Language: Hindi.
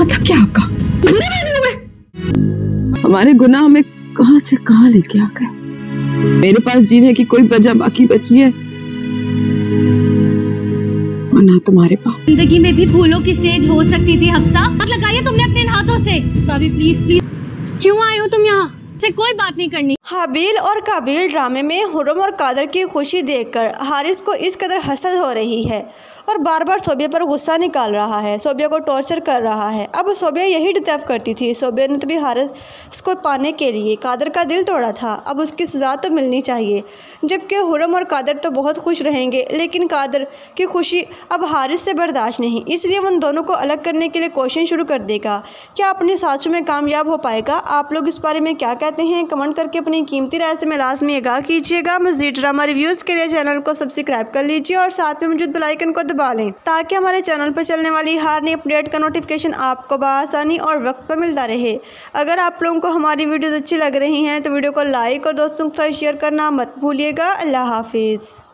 मतलब क्या आपका? हमारे गुनाह हमें कहां से कहां लेके आ गए। मेरे पास जीने की कोई वजह बाकी बची है और ना तुम्हारे पास। जिंदगी में भी फूलों की सेज हो सकती थी हफ्सा, हाथ लगाइए तुमने अपने हाथों से। तो अभी प्लीज प्लीज क्यों आए हो तुम यहाँ? से कोई बात नहीं करनी। हाबिल और काबिल ड्रामे में हुर्रम और कादर की खुशी देखकर हारिस को इस कदर हसद हो रही है और बार बार सोबिया पर गुस्सा निकाल रहा है, सोबिया को टॉर्चर कर रहा है। अब सोबिया यही डिजर्व करती थी। सोबिया ने तो भी हारिस को पाने के लिए कादर का दिल तोड़ा था, अब उसकी सज़ा तो मिलनी चाहिए। जबकि हुर्रम और कादर तो बहुत खुश रहेंगे, लेकिन कादर की खुशी अब हारिस से बर्दाश्त नहीं, इसलिए उन दोनों को अलग करने के लिए कोशिश शुरू कर देगा। क्या अपनी साजिशों में कामयाब हो पाएगा? आप लोग इस बारे में क्या कहते हैं? कमेंट करके अपनी कीमती राय से में लाजमी आगाह कीजिएगा। मज़ीद ड्रामा रिव्यूज़ के लिए चैनल को सब्सक्राइब कर लीजिए और साथ में मौजूद बेल आइकन को दबा लें ताकि हमारे चैनल पर चलने वाली हर नई अपडेट का नोटिफिकेशन आपको बआसानी और वक्त पर मिलता रहे। अगर आप लोगों को हमारी वीडियोज़ अच्छी लग रही हैं तो वीडियो को लाइक और दोस्तों के साथ शेयर करना मत भूलिएगा। अल्लाह हाफिज़।